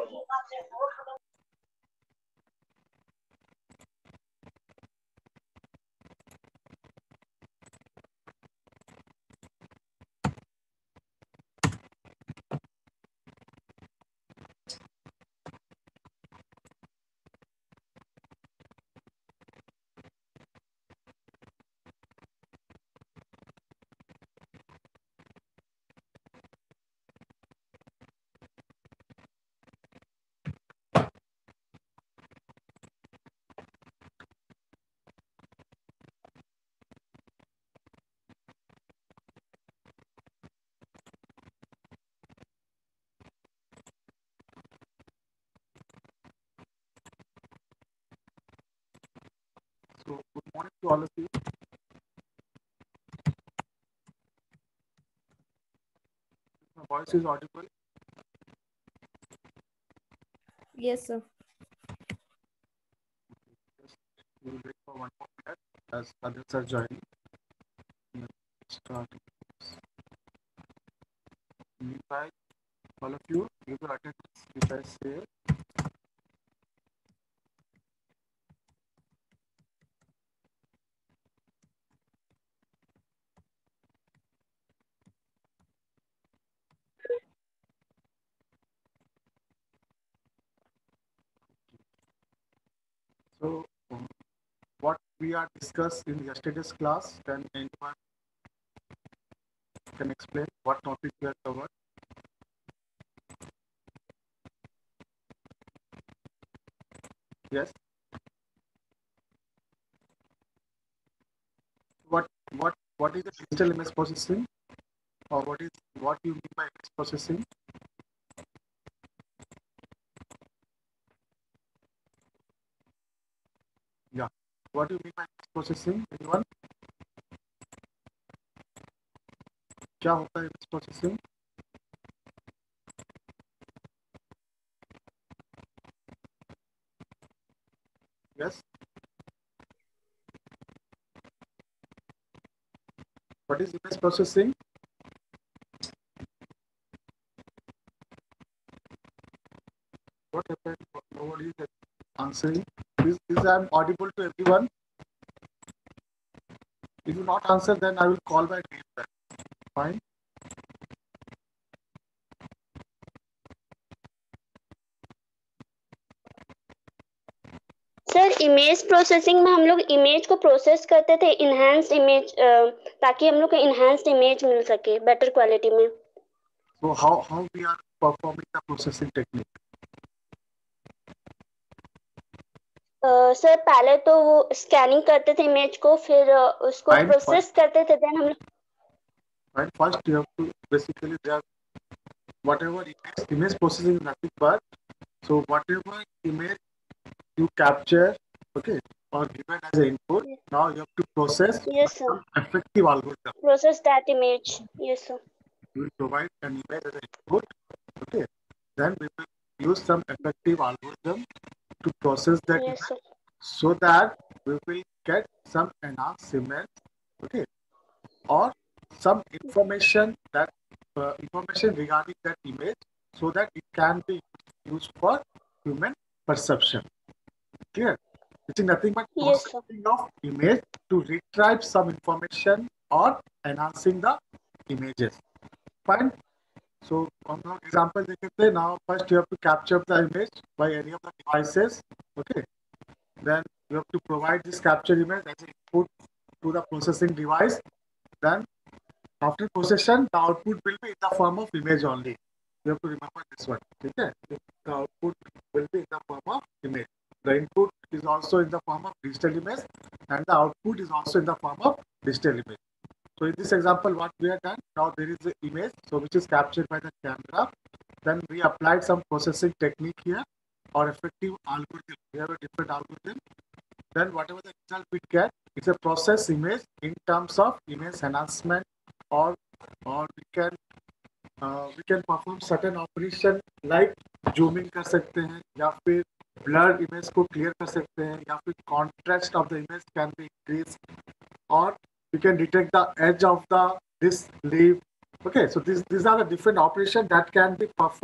So good morning to all of you. My voice is audible. Yes, sir. Just we'll wait for 1 more minute as others are joining. Start. Meanwhile, all of you give your attendance if I say. So what we are discussed in yesterday's class, can anyone can explain what topic we are covered? Yes. What is the digital image processing, or what you mean by image processing? Yeah. What do you mean by image processing? Anyone? क्या होता है image processing? Yes. What is image processing? What happened? Nobody is answering. Is I am audible to everyone? If you not answer, then I will call my name back. Fine. Sir image processing में हम लोग image को process करते थे enhanced image ताकि हम लोग को इनहेंस्ड इमेज मिल सके बेटर क्वालिटी में. So how we are performing the processing technique? Sir पहले तो वो स्कैनिंग करते थे इमेज को, फिर उसको Fine. प्रोसेस करते थे, देन हम लोग. Fine. First, you have to basically there whatever image processing is nothing but so whatever image you capture, okay, or given as an input, now you have to process Yes, sir. some effective algorithm. Process that image. Yes, sir. You will provide an image as an input, okay. Then we will use some effective algorithm to process that Yes, sir. image so that we will get some enhanced image, okay, or some information regarding that image so that it can be used for human perception. Clear? It is nothing but Yes, sir. processing of image to retrieve some information or enhancing the images. Fine. So on the example they can say now first you have to capture the image by any of the devices. Okay. Then you have to provide this capture image as an input to the processing device. Then after procession, the output will be in the form of image only. You have to remember this one. Okay? The output will be in the form of image. The input is also in the form of digital image, and the output is also in the form of digital image. So in this example, what we have done, now there is the image, so which is captured by the camera. Then we applied some processing technique here or effective algorithm. We have a different algorithm. Then whatever the result we get, it's a process image in terms of image enhancement, or we can perform certain operation like zooming कर सकते हैं या फिर blur image को clear कर सकते हैं या फिर contrast of the image can be increased, or we can detect the edge of this leaf. Okay, so these are the different operations that can be performed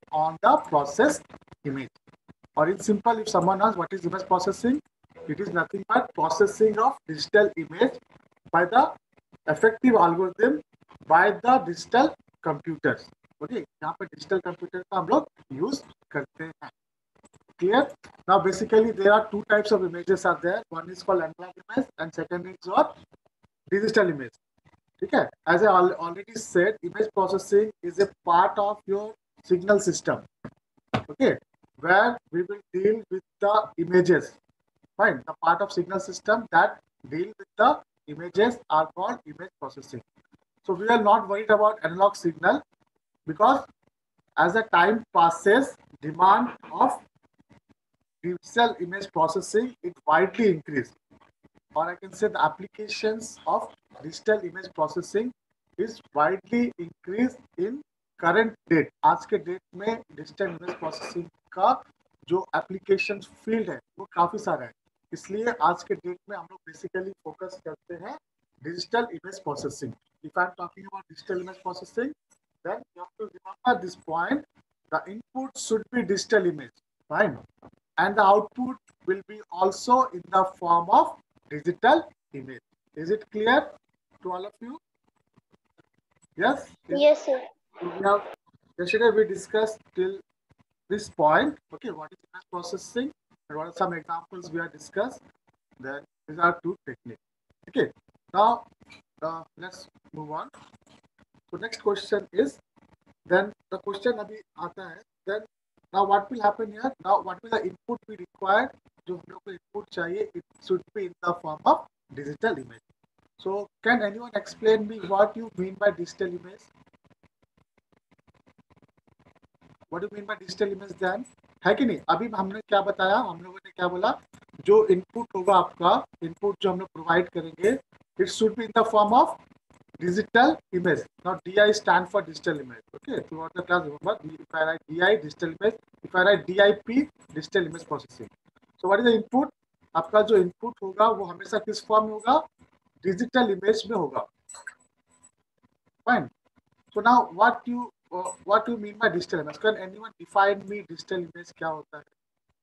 on the processed image. Or in simple, if someone asks what is image processing, it is nothing but processing of digital image by the effective algorithm by the digital computers. Okay, यहाँ पे digital computer का हम लोग use करते हैं. Clear? Now basically there are two types of images are there. One is called analog image and second is what? Digital image. Okay, as I already said, image processing is a part of your signal system. Okay, where we will deal with the images. Fine, the part of signal system that deal with the images are called image processing. So we are not worried about analog signal because as the time passes, demand of digital image processing it widely increased. Or I can say the applications of digital image processing is widely increased in current date. आज के date में digital image processing का जो application field है वो काफी सारा है, इसलिए आज के डेट में हम लोग बेसिकली फोकस करते हैं digital image processing. If I am talking about digital image processing, then you have to remember this point. The input should be digital image, fine, and the output will be also in the form of digital image. Is it clear to all of you? Yes? Yes, sir. So we have, yesterday we discussed till this point. Okay, what is image processing and what are some examples we have discussed. Then these are two techniques. Okay, now let's move on. So next question is, then the question abhi aata hai, then now what will happen here? Now what will the input be required? जो हम लोग को input चाहिए, it should be in the form of digital image. So can anyone explain me what you mean by digital image? What do you mean by digital image then? है कि नहीं? अभी हमने क्या बताया, हम लोगों ने क्या बोला, जो इनपुट होगा आपका, इनपुट जो हम लोग प्रोवाइड करेंगे, it should be in the form of digital image. Now DI stand for digital image. Okay, throughout the class remember, if I write DI digital image, if I write DIP digital image processing. So what is the input? आपका जो input होगा वो हमेशा किस form में होगा? Digital image में होगा. Fine. So now what you mean by digital image? Can anyone define me digital image क्या होता है?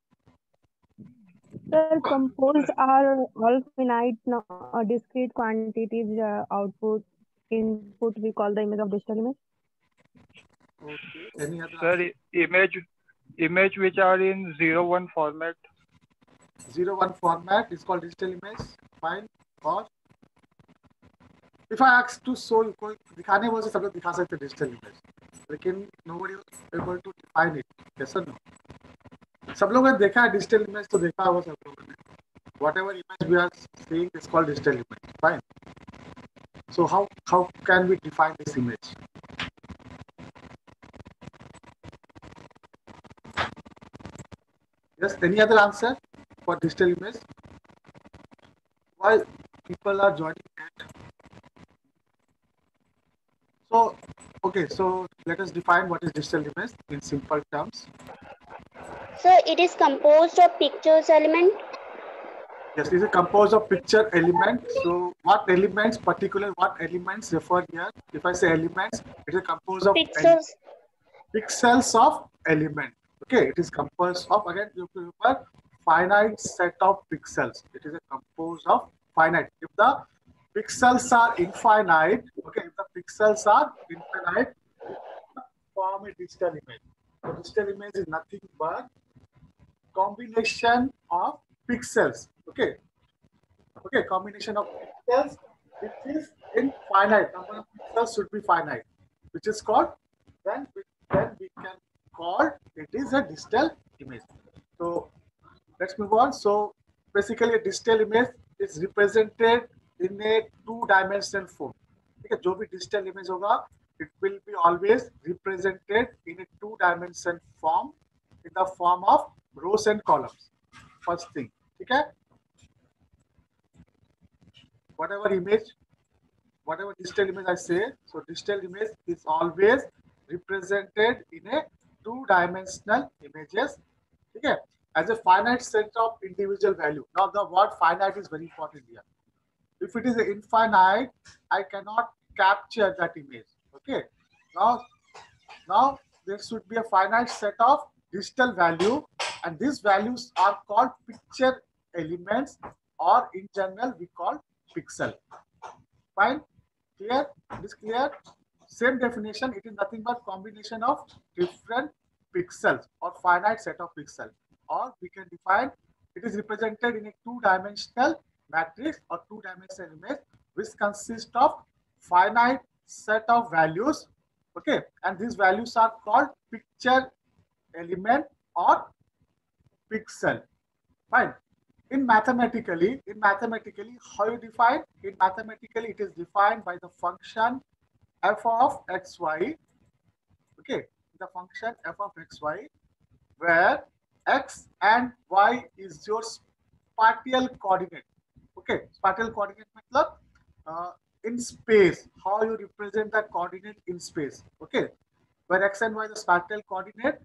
Sir, composed are all finite, discrete quantities, output, input. We call the image of digital image. Okay. Any other? Sir, image which are in 0-1 format. 0-1 format is called digital image. Fine. Or if I ask to show you, कोई दिखाने बोल से सब लोग दिखा सकते हैं digital image, लेकिन nobody is able to define it. Yes or no? सब लोगों ने देखा है digital image, तो देखा होगा सब लोगों ने. Whatever image we are seeing is called digital image. Fine. So how can we define this image? Yes. Any other answer for digital image? Why people are joining it? So okay, so let us define what is digital image in simple terms. So it is composed of pictures element. Yes, it is composed of picture element. So what elements, what elements refer here? If I say elements, it is composed of Pixels. pixels of element. Okay, it is composed of, again you remember, finite set of pixels. It is a composed of finite. If the pixels are infinite, okay, if the pixels are infinite, form a digital image. So digital image is nothing but combination of pixels. Okay, combination of pixels which is infinite. Number of pixels should be finite, which is called, then we can call it is a digital image. So let's move on. So basically a digital image is represented in a two-dimensional form. Okay, जो भी digital image होगा, it will be always represented in a two-dimensional form, in the form of rows and columns. First thing, okay? Whatever digital image I say, so digital image is always represented in a two-dimensional images, okay, as a finite set of individual value. Now the word finite is very important here. If it is infinite, I cannot capture that image. Okay. Now there should be a finite set of digital value, and these values are called picture elements, or in general we call pixel. Fine, clear? It is clear. Same definition. It is nothing but combination of different pixels or finite set of pixels, or we can define it is represented in a two-dimensional matrix or two-dimensional image, which consists of finite set of values. Okay, and these values are called picture element or pixel. Fine. In mathematically, how you define? In mathematically, it is defined by the function f of xy. Okay, the function f of xy, where x and y is your spatial coordinate. Okay, spatial coordinate means in space, how you represent the coordinate in space. Okay, where x and y is the spatial coordinate,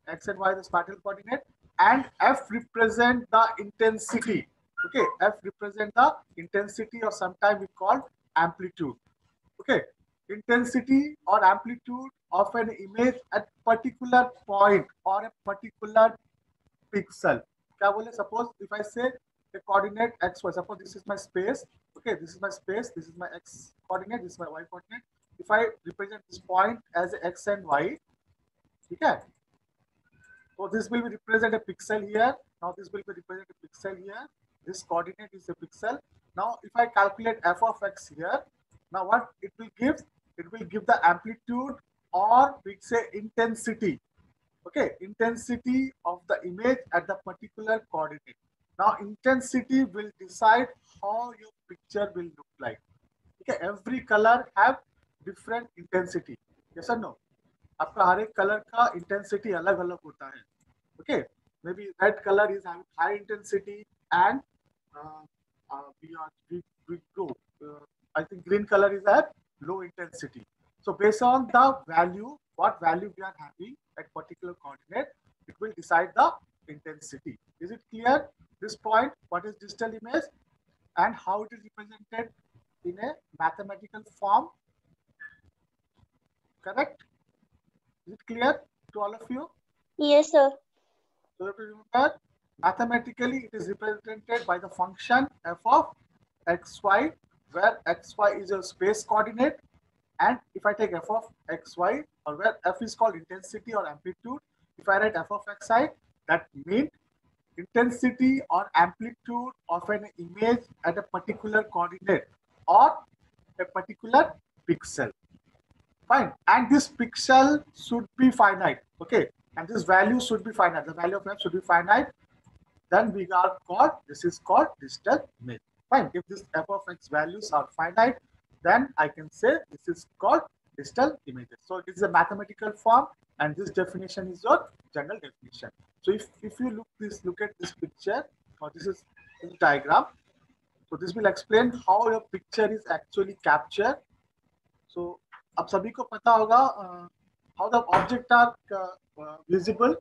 and f represent the intensity. Okay, f represent the intensity, or sometimes we call amplitude. Okay, intensity or amplitude of an image at particular point or a particular pixel. क्या बोले? Suppose if I say the coordinate x, y, suppose this is my space. Okay, this is my space, this is my x coordinate, this is my y coordinate. If I represent this point as x and y, okay, so this will be represent a pixel here. Now this will be represent a pixel here. This coordinate is a pixel. Now if I calculate f of x here, now what it will give? It will give the amplitude, or we say intensity. Okay, intensity of the image at the particular coordinate. Now intensity will decide how your picture will look like. Okay, every color have different intensity. Yes or no? आपका हर एक colour का intensity अलग अलग होता है. Okay, maybe red color is having high intensity, and we go. I think green color is at low intensity. So based on the value, what value we are having at particular coordinate, it will decide the intensity. Is it clear? This point, what is digital image and how it is represented in a mathematical form? Correct? Is it clear to all of you? Yes, sir. So if you remember, mathematically it is represented by the function f of xy, where xy is a space coordinate, and if I take f of xy, or where f is called intensity or amplitude, if I write f of xi, that means intensity or amplitude of an image at a particular coordinate or a particular pixel. Fine, and this pixel should be finite. Okay, and this value should be finite. The value of f should be finite. Then we are called, this is called digital image. Fine, if this f of x values are finite, then I can say this is called digital images. So it is a mathematical form, and this definition is your general definition. So if you look at this picture, or this is this diagram, so this will explain how your picture is actually captured. So अब सभी को पता होगा how the object are visible,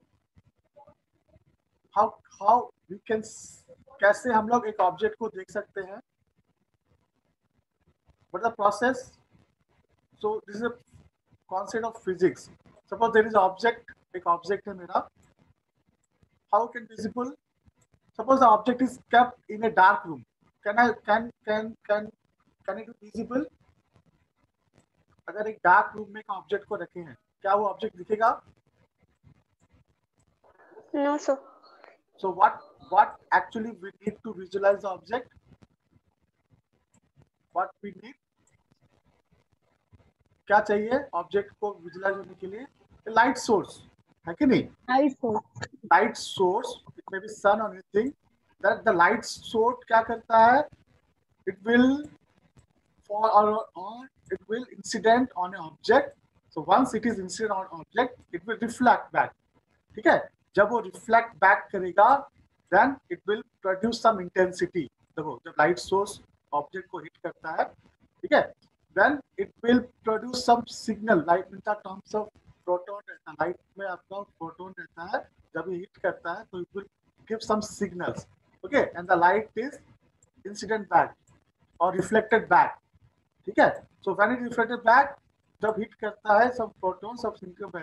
how we can, कैसे हम लोग एक object को देख सकते हैं. But the process, so this is a concept of physics. Suppose there is an object, एक object है मेरा. How can visible? Suppose the object is kept in a dark room. Can it be visible? अगर एक dark room में एक object को रखे हैं, क्या वो ऑब्जेक्ट दिखेगा? No, sir. So what actually we need to visualize the object? What we need? क्या चाहिए ऑब्जेक्ट को विजुअलाइज होने के लिए? लाइट सोर्स है कि नहीं? Light source, it may be sun और anything. That the light source क्या करता है? It will fall or it will incident on an object. So once it is incident on object, it will reflect back. ठीक है, जब वो reflect back करेगा, then it will produce some intensity. देखो, जब light source object को hit करता है, ठीक है, then it will produce some signal. Light in terms of proton रहता है, light में आपका proton रहता है, जब ये hit करता है, तो it will give some signals. Okay, and the light is incident back or reflected back. ठीक है, so when it reflected back, जब hit करता है some proton, some signal value,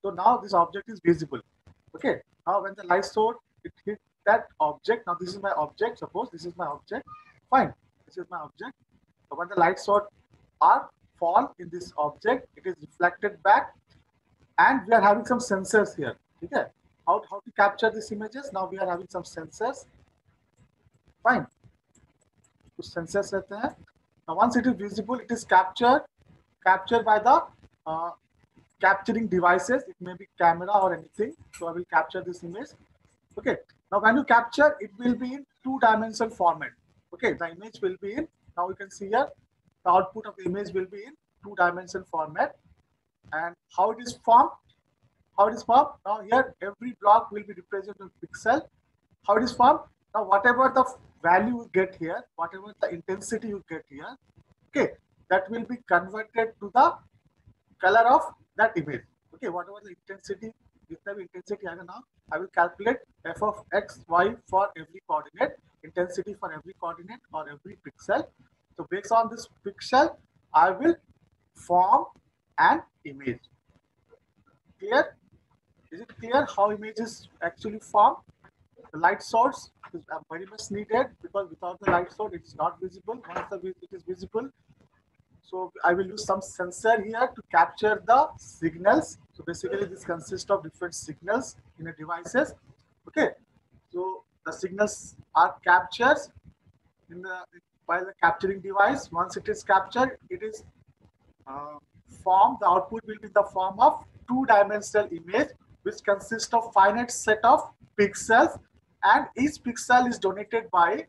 So now this object is visible. Okay. Now when the light source it hit that object, now this is my object. Suppose this is my object. Fine. This is my object. So when the light source are fall in this object, it is reflected back, and we are having some sensors here. Okay. How to capture these images? Now we are having some sensors. Fine. कुछ sensors रहते हैं. Now once it is visible, it is captured by the capturing devices. It may be camera or anything. So I will capture this image. Okay. Now when you capture, it will be in two-dimensional format. Okay. The image will be in. Now you can see here, the output of the image will be in two-dimensional format. And how it is formed? How it is formed? Now here every block will be represented with pixel. How it is formed? Now whatever the value you get here, whatever the intensity you get here, okay, that will be converted to the color of that image. Okay, whatever the intensity, जितना भी intensity आएगा now, I will calculate f of x, y for every coordinate, intensity for every coordinate or every pixel. So based on this pixel, I will form an image. Clear? Is it clear how image is actually formed? The light source is very much needed, because without the light source, it is not visible. Once it is visible, so I will use some sensor here to capture the signals. So basically, this consists of different signals in the devices. Okay, so the signals are captured by the capturing device. Once it is captured, it is formed. The output will be the form of two-dimensional image, which consists of finite set of pixels, and each pixel is donated by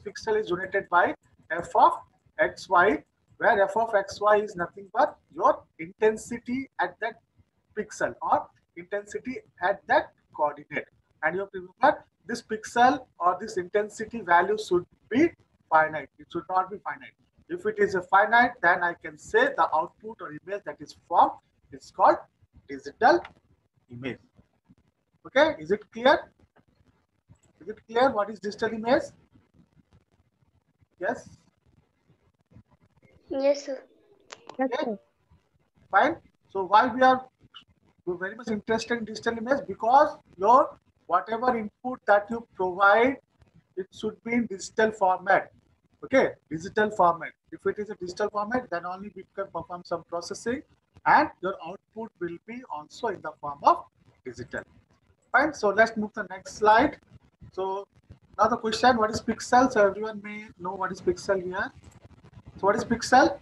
f of xy, where f of xy is nothing but your intensity at that pixel or intensity at that coordinate. And you have to remember, this pixel or this intensity value should be finite. It should not be finite. If it is a finite, then I can say the output or image that is formed is called digital image. Okay, is it clear? Is it clear what is digital image? Yes? Yes, sir. Yes, Okay. sir. Fine. So why we are very much interested in digital image? Because your whatever input that you provide, it should be in digital format. Okay, digital format. If it is a digital format, then only we can perform some processing, and your output will be also in the form of digital. Fine. So let's move to the next slide. So now the question, what is pixel? So everyone may know what is pixel here. So what is pixel?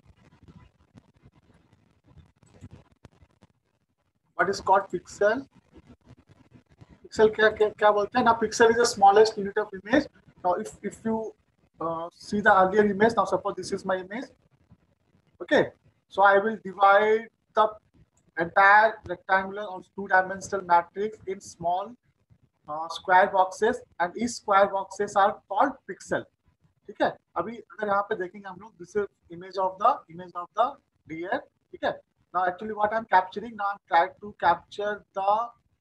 What is called pixel? Pixel क्या बोलते हैं? Now pixel is the smallest unit of image. Now if you see the earlier image, now suppose this is my image. Okay, so I will divide the entire rectangular or two-dimensional matrix in small square boxes, and each square boxes are called pixel. ठीक है? अभी अगर यहाँ पे देखेंगे हम लोग, this is image of the deer. ठीक है? Now actually what I'm capturing, now I'm trying to capture the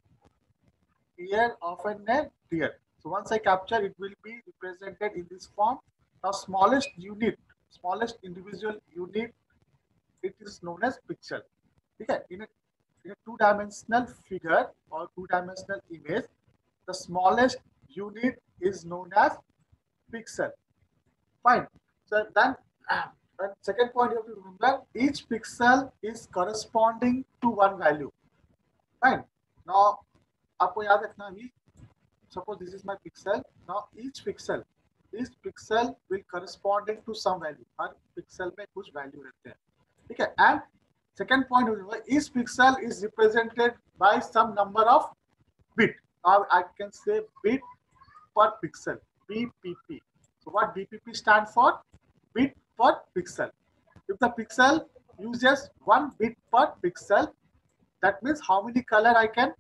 ear of a deer. So once I capture, it will be represented in this form. Now smallest individual unit, it is known as pixel. Okay, in a two-dimensional figure or two-dimensional image, the smallest unit is known as pixel. Fine. So then, second point you have to remember, each pixel is corresponding to one value. Fine. Now, आपको याद रखना अभी, suppose this is my pixel. Now each pixel will corresponding to some value. Her pixel में कुछ value रहते हैं. ठीक है? And second point, each pixel is represented by some number of bit. Now I can say bit per pixel, BPP. So what BPP stands for? Bit per pixel. If the pixel uses 1 bit per pixel, that means how many color I can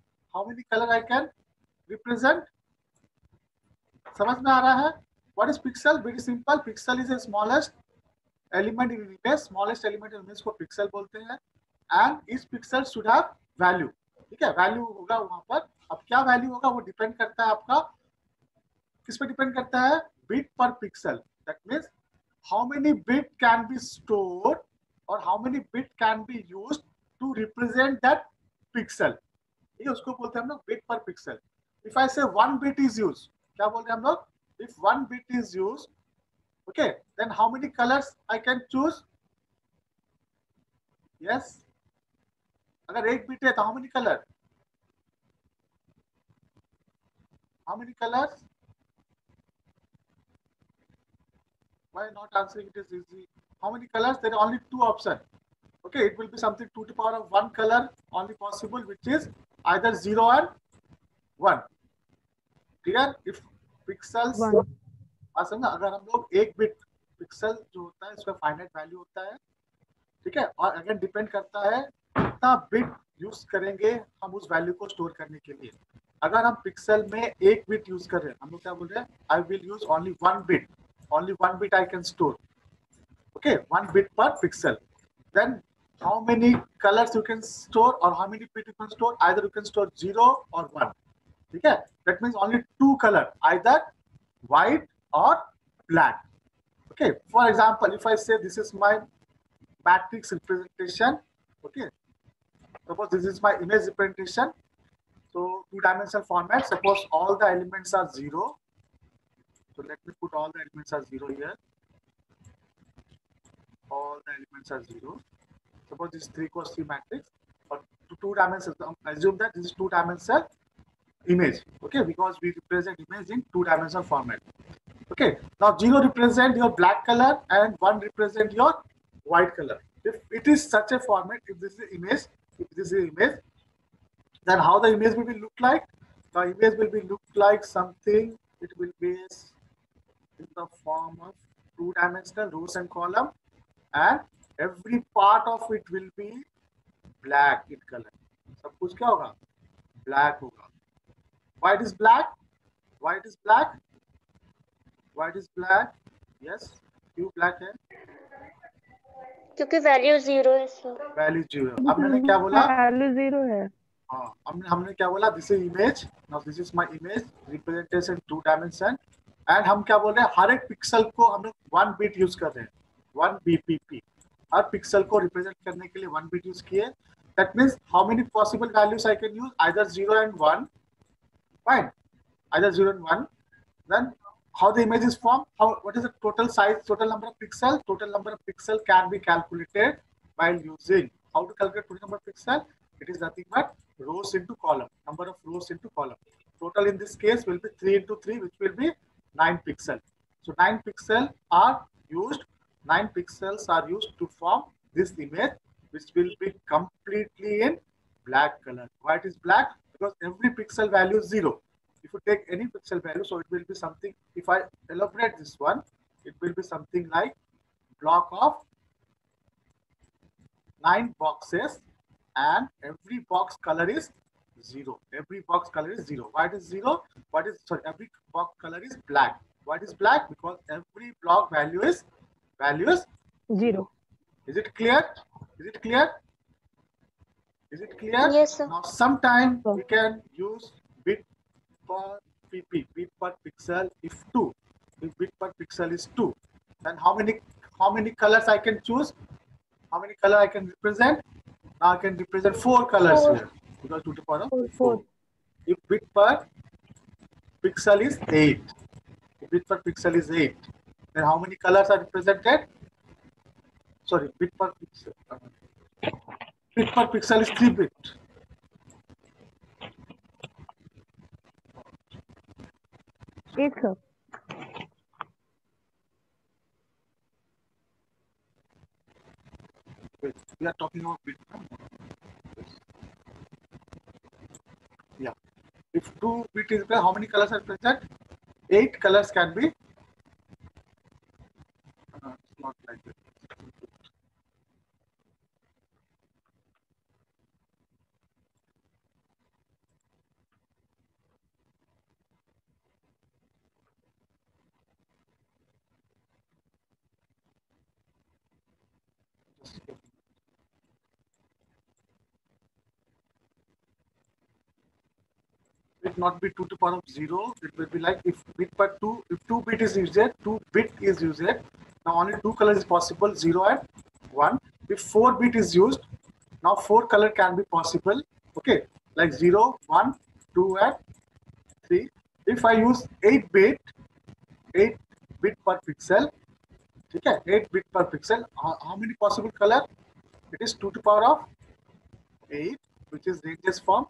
represent? समझ में आ रहा है? What is pixel? Very simple. Pixel is the smallest element in image. Smallest element in image को pixel बोलते हैं. And each pixel should have value. ठीक है? Value होगा वहाँ पर. अब क्या value होगा वो depend करता है आपका किस पे depend करता है? Bit per pixel. That means how many bit can be stored or how many bit can be used to represent that pixel. ठीक है, उसको बोलते हैं हम लोग bit per pixel. If I से 1 bit is used, क्या बोल रहे हैं हम लोग? If 1 bit is used, okay, then how many colors I can choose? Yes, अगर 1 bit है तो how many color? How many colors? Why not answering it is easy? How many colors? There are only 2 options. Okay, it will be something 2 to the power of 1 color only possible, which is either 0 and 1. Clear? If pixels, One. अगर हम लोग 1 bit pixel जो होता है इसका finite value होता है, ठीक है, और अगर डिपेंड करता है कितना बिट यूज करेंगे हम उस वैल्यू को स्टोर करने के लिए. अगर हम पिक्सल में 1 बिट यूज कर रहे हैं, हम लोग क्या बोल रहे हैं? I will use only 1 bit, only 1 bit I can store. Okay, 1 bit per pixel. Then how many colors you can store or how many bit you can store? Either you can store 0 or 1. Okay, that means only 2 color, either white or black. Okay, for example, if I say this is my matrix representation, okay, suppose this is my image representation, so 2-dimensional format, suppose all the elements are 0. So let me put all the elements are 0 here. All the elements are 0. Suppose this is 3x3 matrix or 2-dimensional. Assume that this is 2-dimensional image. Okay, because we represent image in 2-dimensional format. Okay, now 0 represent your black color and 1 represent your white color. If it is such a format, if this is image, then how the image will look like? The image will be look like something. It will be in the form of 2-dimensional rows and column, and every part of it will be black in color. सब कुछ क्या होगा? Black होगा. White is black. White is black. White is black. Yes. क्यों black है? क्योंकि value 0 है sir. Value 0. अब मैंने क्या बोला? वैल्यू 0 है. हाँ, हमने क्या बोला? This is image. Now this is my image representation 2 dimension. And हम क्या बोल रहे हैं? हर एक पिक्सल को हम लोग 1 बिट यूज कर रहे हैं, 1 BPP. हर पिक्सल को रिप्रेजेंट करने के लिए 1 बिट यूज किए. That means how many possible values I can use? Either 0 and 1. Fine, either 0 and 1. Then how the image is formed, what is the total size, total number of pixel? Total number of pixel can be calculated by using, how to calculate total number of pixel? It is nothing but rows into column, number of rows into column. Total in this case will be 3 into 3, which will be 9 pixels. So 9 pixels are used. 9 pixels are used to form this image, which will be completely in black color. Why it is black? Because every pixel value is 0. If you take any pixel value, so it will be something. If I elaborate this one, it will be something like block of 9 boxes, and every box color is 0. Every box color is 0. Why it is 0? Every box color is black. Why it is black? Because every block value is 0. Is it clear? Is it clear? Is it clear? Yes, sir. Now sometime we can use bit per PP, bit per pixel. If bit per pixel is 2, then how many colors I can choose? How many color I can represent? Now I can represent 4 colors here, because 2 to the power of 4. If bit per pixel is 8, if bit per pixel is 8, then how many colors are represented? Sorry, bit per pixel is 3 bit. Yes, sir. Wait, we are talking about bit. Yeah. If 2 bit is there, how many colors are present? 8 colors can be. It's not like that. It not be 2 to the power of 0. It will be like if 2 bit is used, 2 bit is used. Now only 2 colors is possible, 0 and 1. If 4 bit is used, now 4 color can be possible. Okay. like 0, 1, 2 and 3. If I use 8 bit per pixel, okay, 8 bit per pixel, how many possible color? It is 2 to the power of 8, which is ranges from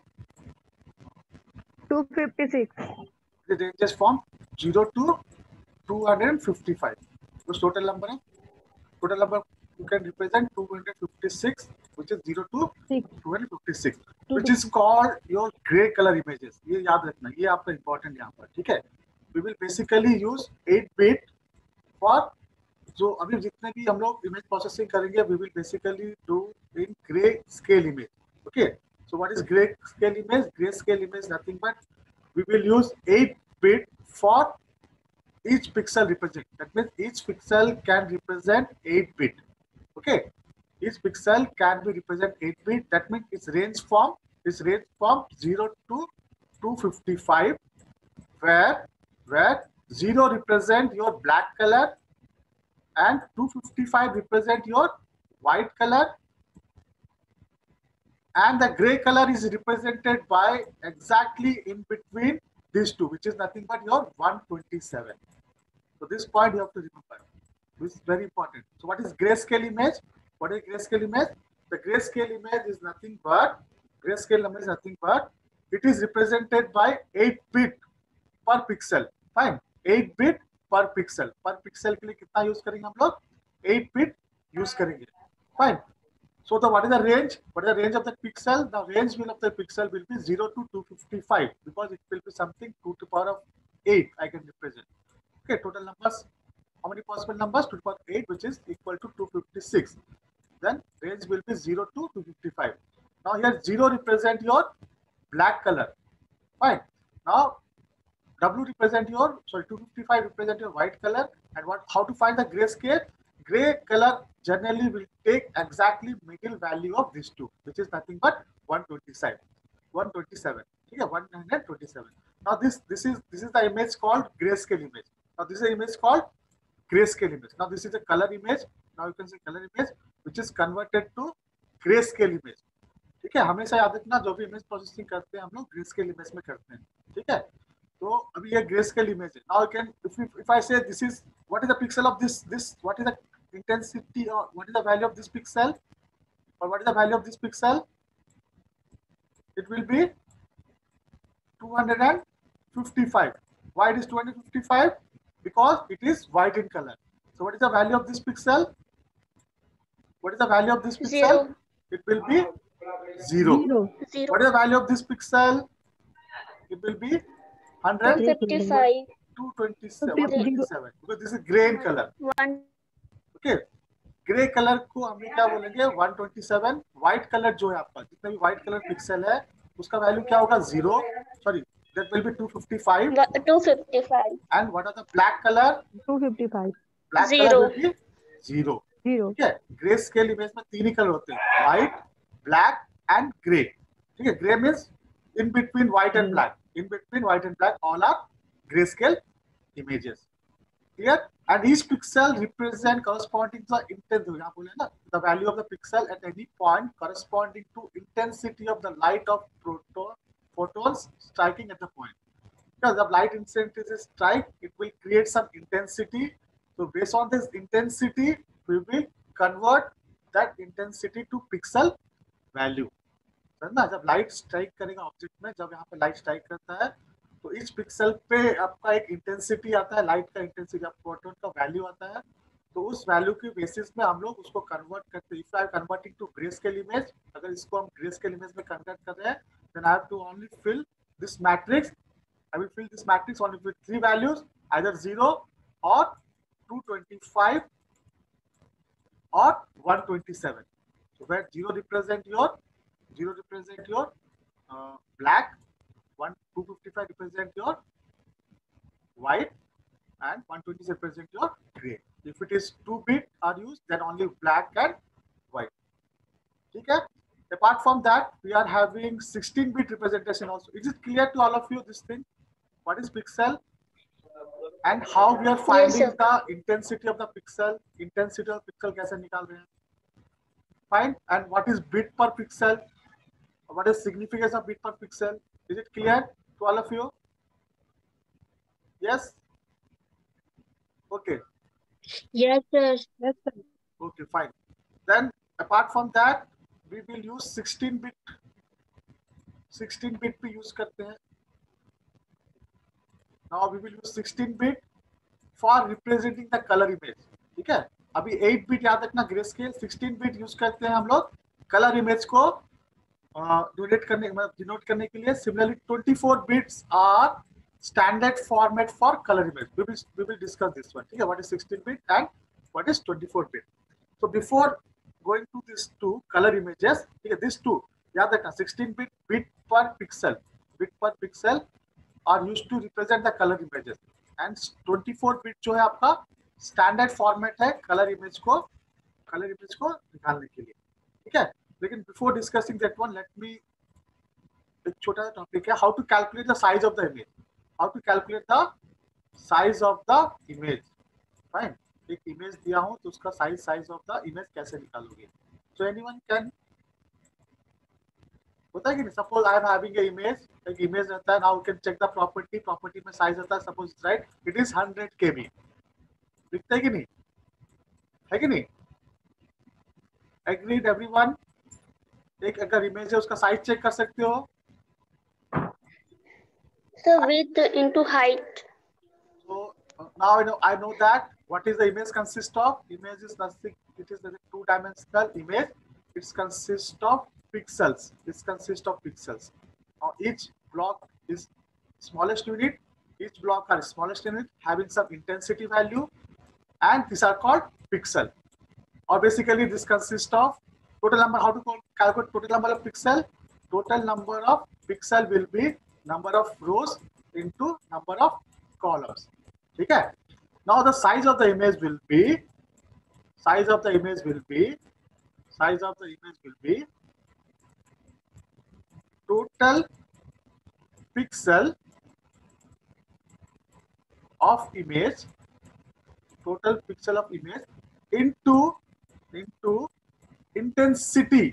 256. the ranges from 0 to 255. So total number you can represent 256, which is 0 to 256, which is called your gray color images. ये याद रखना, ये आपका important यहाँ पर, ठीक है? We will basically use 8 bit for जो अभी जितने भी हम लोग image processing करेंगे, we will basically do in gray scale image. Okay, so what is gray scale image? Gray scale image nothing but we will use 8 bit for each pixel represent. That means each pixel can represent 8 bit. Okay, each pixel can be represent 8 bit. That means its range from 0 to 255, where 0 represent your black color and 255 represent your white color, and the gray color is represented by exactly in between these two, which is nothing but your 127. So this point you have to remember. This is very important. So what is grayscale image? What is grayscale image? The grayscale image is nothing but it is represented by 8 bit per pixel. Fine. 8 bit per pixel. Per pixel के लिए कितना use करेंगे हम लोग? 8 bit use करेंगे. Fine. So what is the range? What is the range of the pixel? The range of the pixel will be 0 to 255 because it will be something 2 to the power of 8 I can represent. Okay, total numbers. How many possible numbers? 2 to the power 8, which is equal to 256. Then range will be 0 to 255. Now here 0 represent your black color. Fine. Now W represent your 255 represent your white color. And how to find the grayscale? Gray color generally will take exactly middle value of these two, which is nothing but 127. 127. Okay, 127. Now this is the image called grayscale image. Now this is the image called grayscale image. Now this is a color image. Now you can see color image, which is converted to grayscale image. ठीक है, हमेशा याद रखना जो भी image processing करते हैं हम लोग ग्रेस्केल इमेज में करते हैं. ठीक है, तो अभी ये ग्रेस्केल इमेज है. Now can if I say this is what is the pixel of this what is the intensity or what is the value of this pixel or what is the value of this pixel, it will be 255. Why it is 255? Because it is white in color. So what is the value of this pixel? What is the value of this pixel? 0. It will be 0. What is the value of this pixel? It will be 255. 227 because this is gray in color. 1. Okay, grey colour को हम क्या बोलेंगे 127. White colour जो है आपका जितना भी white colour pixel है उसका वैल्यू क्या होगा 0. Sorry, that will be 255. 255. And what are the black color? 255. Black 0. color will be 0. 0. ठीक है, ग्रे स्केल इमेज में 3 ही कलर होते हैं, व्हाइट, ब्लैक एंड ग्रे. ठीक है, grey means in between white and black. In between white and black, all are grayscale images. Clear? And each pixel represent corresponding to the intensity. यहाँ बोले ना, the value of the pixel at any point corresponding to intensity of the light of photons striking at the point. Because the light intensity strike, it will create some intensity. So based on this intensity, we will convert that intensity to pixel value. ना, जब light strike करेगा object में, जब यहाँ पे light strike करता है तो इस पिक्सल पे आपका एक इंटेंसिटी आता है, लाइट का इंटेंसिटी, फोटोन का वैल्यू आता है. तो उस वैल्यू के बेसिस में हम लोग उसको कन्वर्ट करते हैं. If I am converting to greyscale image, अगर इसको हम ग्रेस्केल इमेज में कन्वर्ट कर रहे हैं, then I have to only fill this matrix. I will fill this matrix only with 3 values, either 0 और 225 or 127. So where 0 represent your black, 255 represent your white, and 127 represent your gray. If it is 2 bit are used, then only black and white. Okay. Apart from that, we are having 16-bit representation also. Is it clear to all of you this thing? What is pixel and how we are finding the intensity of the pixel? Intensity of pixel कैसे निकाल रहे हैं? Fine. And what is bit per pixel? What is significance of bit per pixel? Is it clear to all of you? Yes? Okay. Yes, sir. Yes, sir. Okay, fine. Then apart from that, we will use 16 bit. 16 bit भी use करते हैं. Now we will use 16 bit for representing the color image. ठीक है? अभी 8 bit याद रखना grey scale. 16 bit use करते हैं हम लोग कलर इमेज को डिनोट करने के लिए. Similarly 24 bits are standard format for color image. We will discuss this one. ठीक है? What is 16 bit and what is 24 bit? So before going to these two color images, ठीक है? These two याद रखना 16 bit per pixel are used to represent the color images and 24 bit जो है आपका standard format है colour image को निकालने के लिए. ठीक है? लेकिन before discussing that one, let me, एक छोटा सा टॉपिक है, how to calculate the size of the image. How to calculate the size of the image. Fine. एक इमेज दिया हूं तो उसका साइज ऑफ द इमेज कैसे निकालोगे? सो एनीवन कैन, होता है कि नहीं? Suppose I am having a image, एक इमेज रहता है. Now you can check the property में साइज रहता है. Suppose right it is 100 KB. दिखता है कि नहीं? है कि नहीं? Agreed everyone? एक अगर इमेज है उसका साइज चेक कर सकते हो. So width into height. So now I know that what is the image consist of. Image is nothing. It is a two-dimensional image. It consists of pixels. Now each block is smallest unit. Each block are smallest unit having some intensity value, and these are called pixel. Or basically this consists of total number. How to calculate total number of pixel? Total number of pixel will be number of rows into number of columns. ठीक है? Now the size of the image will be total pixel of image into intensity,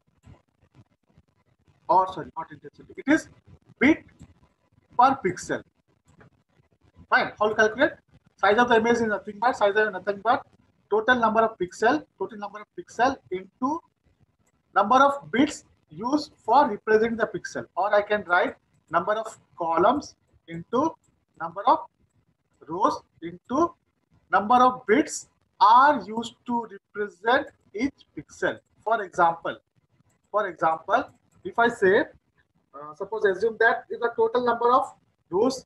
or sorry, not intensity, it is bit per pixel. Fine. How to calculate? Size of the image is nothing but total number of pixel into number of bits used for representing the pixel. Or I can write number of columns into number of rows into number of bits are used to represent each pixel. For example, if I say, suppose assume that if the total number of rows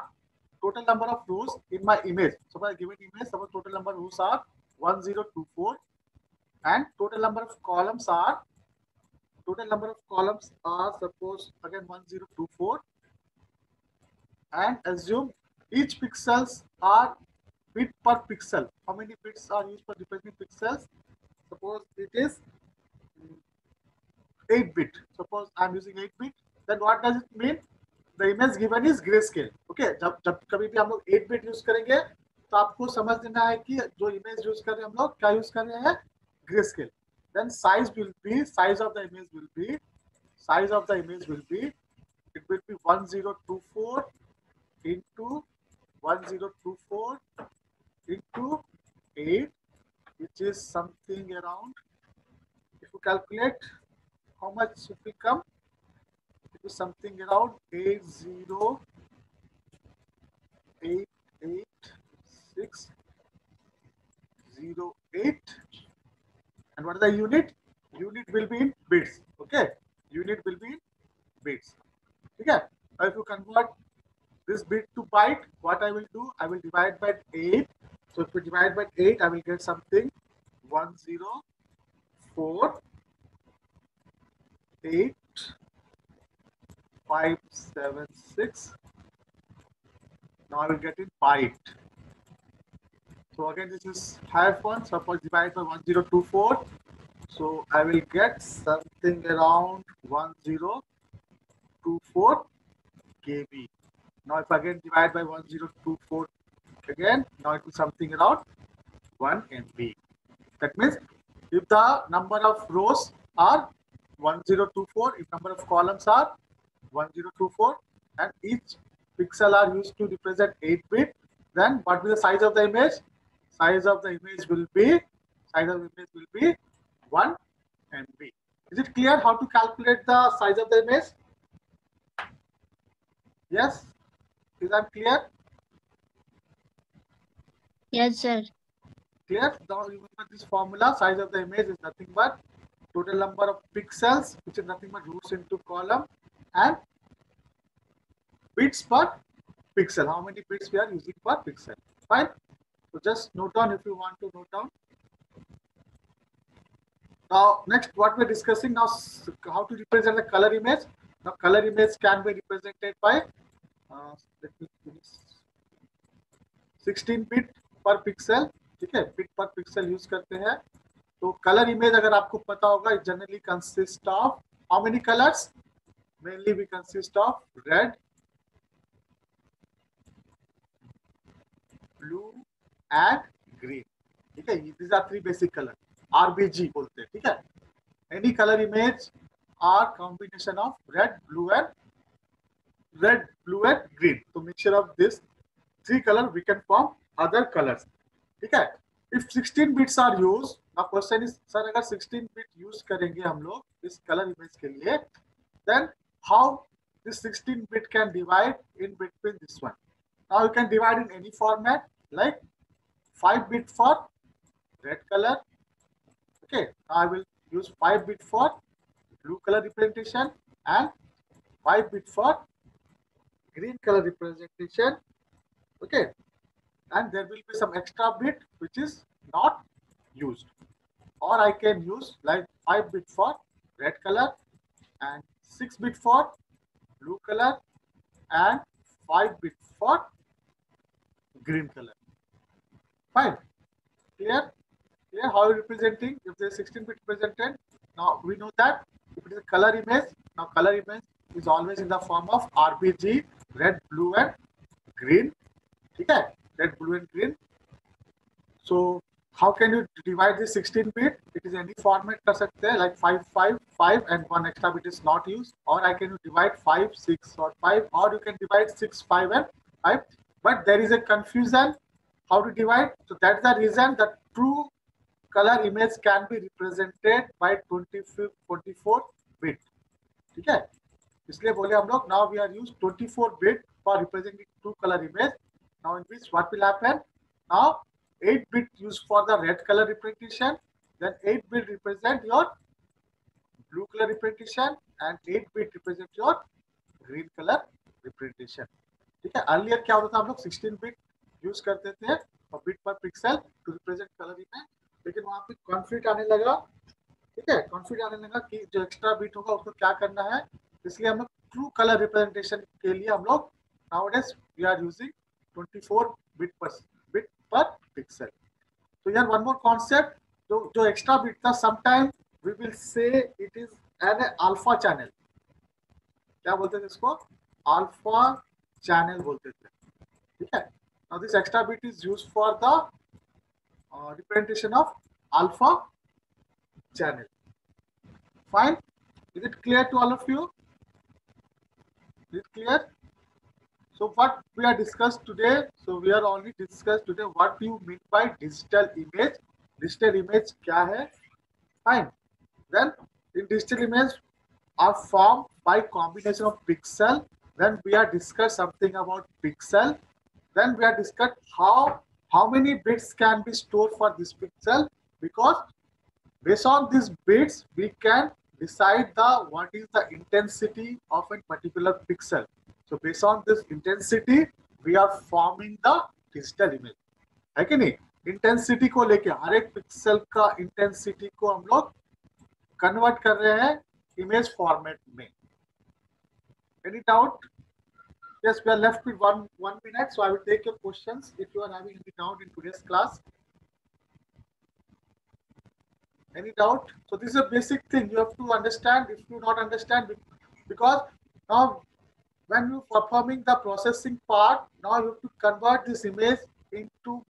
in my image, suppose I give an image, suppose total number of rows are 1024 and total number of columns are suppose again 1024, and assume each pixels are bit per pixel. How many bits are used for representing pixels? Suppose it is 8 bit. Suppose I am using 8 bit. Then what does it mean? The image given is grayscale. Okay, जब कभी भी हम लोग 8 bit use करेंगे तो आपको समझ लेना है कि जो इमेज यूज कर रहे हैं हम लोग क्या यूज कर रहे हैं? grayscale. Then size of the image will be 1024 into 1024 into 8, which is something around, if you calculate how much it will come, it is something around 8088608. And what is the unit? Unit will be in bits. Okay, unit will be in bits. Okay, now if you convert this bit to byte, what I will do? I will divide by 8. So if we divide by 8, I will get something 1048576. Now I will get in byte. So again, this is higher one. Suppose divide by 1024. So I will get something around 1024 KB. Now if again divide by 1024 again, now it is something around 1 MB. That means if the number of rows are 1024 if number of columns are 1024 and each pixel are used to represent 8 bit, then what will be the size of the image? Size of the image will be 1 MB. Is it clear how to calculate the size of the image? Yes, is that clear? Yes, sir. Clear? Now remember this formula, size of the image is nothing but total number of pixels, which is nothing but rows into column, and bits per pixel. How many bits we are using per pixel? Fine. So just note down if you want to note down. Now next, what we are discussing now, how to represent the color image. Now color image can be represented by 16 bit per pixel. ठीक है, bit per pixel use करते हैं. तो colour image अगर आपको पता होगा, it generally consists of how many colors? Mainly we consist of red, blue and green. ठीक है, these are 3 basic colors. RBG बोलते हैं. ठीक है, any color image are combination of red, blue and green. So mixture of this 3 color we can form other colors. ठीक है. If 16 bits are used, now question is, sir अगर 16 bit use करेंगे हम लोग इस color image के लिए, then how this 16 bit can divide in between this one? Now you can divide in any format, like 5 bit for red color. Okay, now I will use 5 bit for blue color representation and 5 bit for green color representation. Okay, and there will be some extra bit which is not used, or I can use like 5 bit for red color and 6 bit for blue color and 5 bit for green color. Fine. Clear? Clear how you representing? If there is 16 bit represented, now we know that if it is a color image, now color image is always in the form of RBG, red, blue and green. Okay, red, blue and green. So how can you divide this 16 bit? It is any format कर सकते हैं, like 5, 5, 5 and 1 extra bit is not used, or I can divide 5, 6 or 5, or you can divide 6, 5 and 5. But there is a confusion how to divide. So that's the reason that true color image can be represented by 24 bit. ठीक है, इसलिए बोले हम लोग now we are used 24 bit for representing true color image. Now in which what will happen? Now 8 bit used for the red color representation, then 8 bit represent your blue color representation and 8 bit represent your green color representation. ठीक है, earlier क्या होता था, हम लोग 16 bit use करते थे और bit per pixel to represent color image, लेकिन वहां पे कॉन्फ्लिक्ट आने लगा. ठीक है, कॉन्फ्लिक्ट आने लगा कि जो एक्स्ट्रा बिट होगा उसको क्या करना है, इसलिए हम लोग ट्रू कलर रिप्रेजेंटेशन के लिए हम लोग nowadays we are using 24 bit per pixel. तो यार वन मोर कॉन्सेप्ट, जो एक्स्ट्रा बिट था, sometime we will say it is an alpha channel. क्या बोलते थे इसको? अल्फा चैनल बोलते थे. ठीक है, now this extra bit is used for the representation of alpha channel. Fine. Is it clear to all of you? Is it clear? So what we are discussed today, so we are only discussed today what you mean by digital image. Digital image क्या है? Fine. Then in digital image are formed by combination of pixel. Then we are discussed something about pixel. Then we are discussed how many bits can be stored for this pixel, because based on these bits we can decide what is the intensity of a particular pixel. So based on this intensity we are forming the digital image. है कि नहीं? Intensity को लेके हर एक pixel का intensity को हम लोग कन्वर्ट कर रहे हैं इमेज फॉर्मेट में. Any doubt? Yes, we are left with one minute, so I will take your questions if you are having any doubt in today's class. Any doubt? So this is a basic thing you have to understand. If you not understand, because now when you performing the processing part, now you have to convert this image into